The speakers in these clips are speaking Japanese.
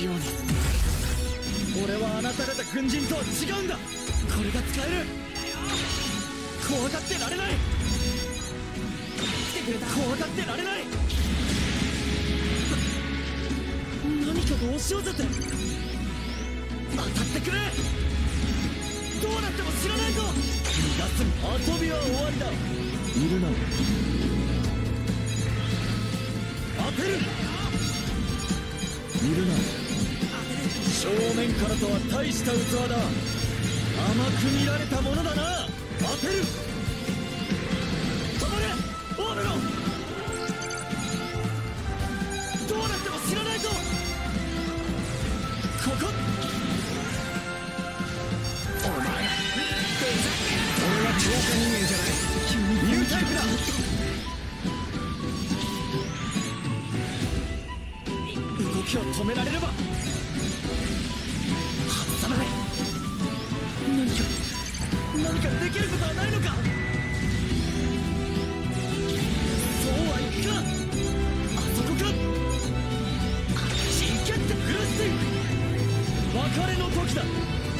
じように。俺はあなた方軍人とは違うんだ。これが使える。怖がってられない。来てくれた。怖がってられない。何かが押し寄せて当たってくれ。どうなっても知らないぞ。逃がす。遊びは終わりだ。いるな。当てる。いるな。正面からとは大した器だ。甘く見られたものだな。当てる。止まれオーベロン。どうなっても知らないぞ。ここ。お前俺は超過人間じゃない。ニュータイプだ。動きを止められれば。外さない。何かできることはないのか。そうはいくか。あそこか。ちんけってフラスティン。別れの時だ。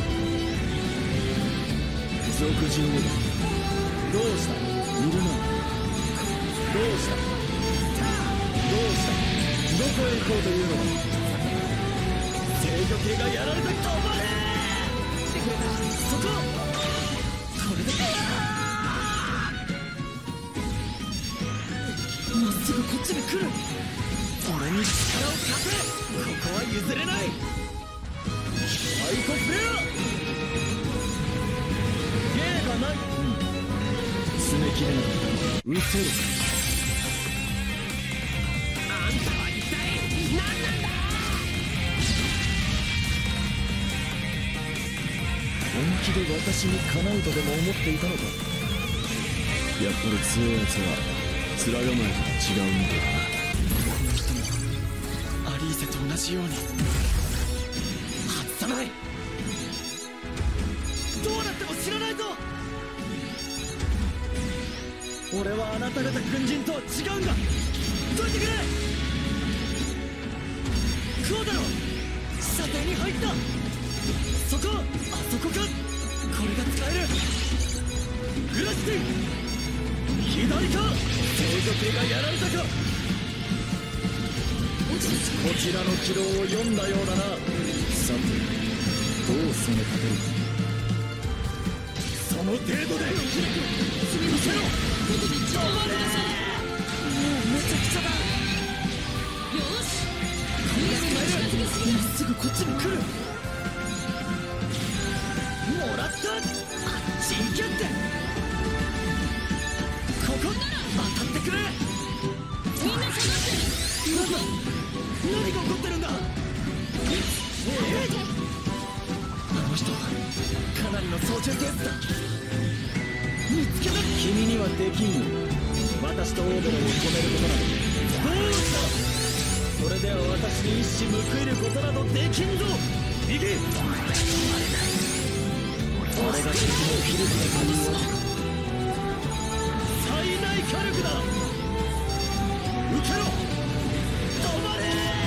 俗人王だ。どうした。いるな。どうした。どうした。どこへ行こうというのだ。制御系がやられた。止まれ。来てくれた。そこ。これでまっすぐこっちに来る。俺に力を貸せ。ここは譲れない。サイコフェア。芸がない。詰め切れなかった。うせる。あんたは一体何なんだ。本気で私にかなうとでも思っていたのか。やっぱり強いやつは面構えとは違うみたいだな。この人もアリーゼと同じように外さない。どうなっても知らないぞ。俺はあなた方軍人とは違うんだ。どいてくれ。こうだろ。射程に入った。そこ。あそこか。これが使える。グラスティン。左か。制御系がやられたか。こちらの軌道を読んだようだな。さてどう攻め立てる。その程度で見せろ。止まれ。もうめちゃくちゃだ。よし。これが使える。まっすぐこっちに来る。もらった。あっち行けって。ここ当たってくれ。みんな下がってる。なんだ。何が起こってるんだ。あの人はかなりの操縦センスだ。見つけた。君にはできんよ。私とオーベロンを止めることなど。どうした。それでは私に一矢報いることなどできんぞ。右。俺が敵の切り札他人は最大火力だ。受けろ。止まれ。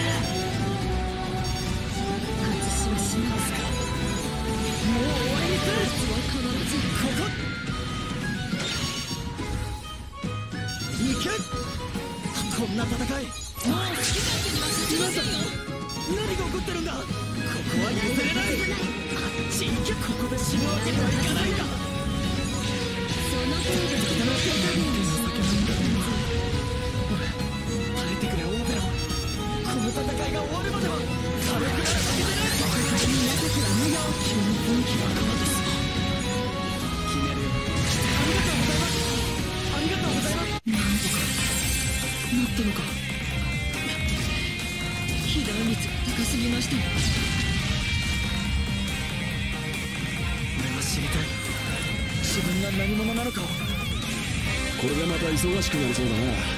外しはしますか。もう終わりにする。必ずここ。行け。こんな戦いもう好き勝手に任せてくださいよ。何が起こってるんだ。ここは譲れない。ちんけ。ここで死ぬわけにはいかないんだ。その程度での手加減を避けなんだ。耐えてくれオーベロン。この戦いが終わるまでは軽くなるわけじゃない。みんなたちは無用。君の本気はこうです。決めるよ。ありがとうございます。ありがとうございます。なんとかなったのか。被弾率が高すぎましたよ。知りたい。自分が何者なのかを。 これでまた忙しくなりそうだな。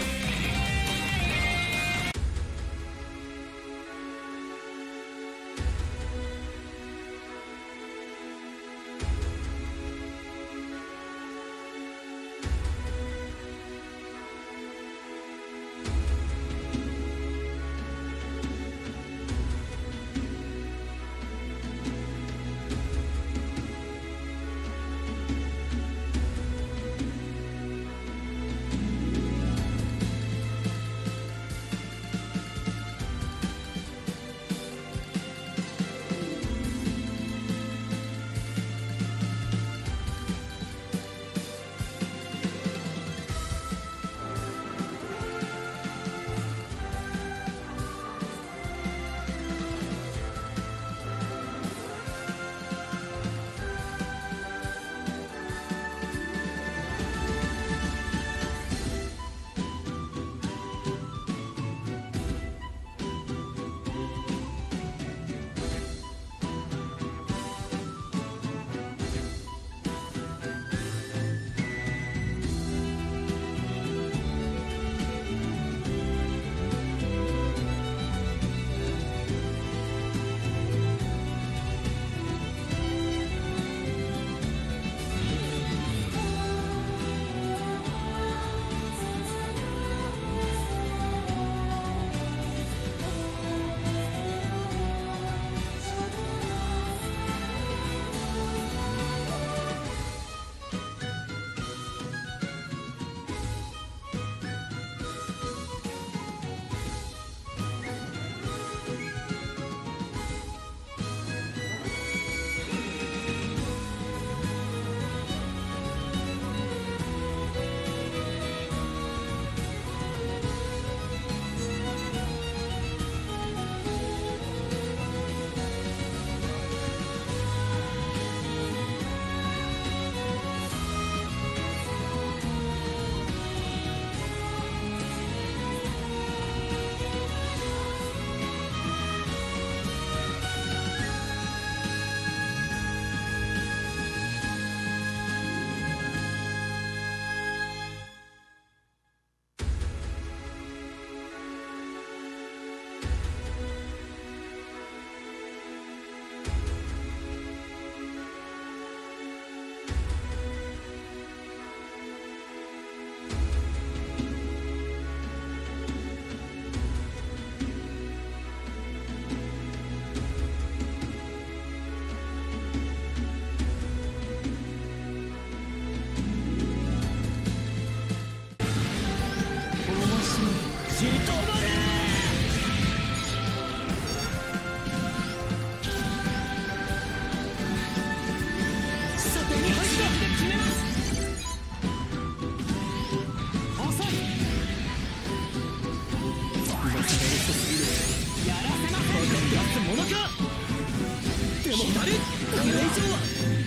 る。これ以上は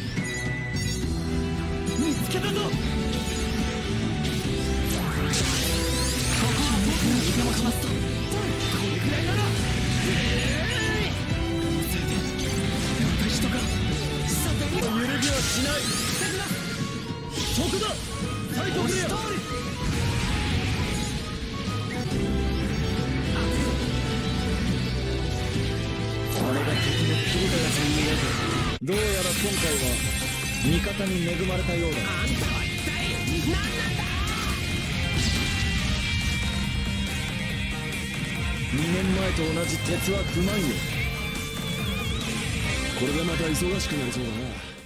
見つけたぞ。ここは僕が見てもしますと、これぐらいならせいでまた人がさてに揺るぎはしない。そこだサイトクリア。これが敵の切り替え戦になる。どうやら今回は味方に恵まれたようだ。あんたは一体何なんだ。2年前と同じ鉄は不満よ。 これでまた忙しくなりそうだな。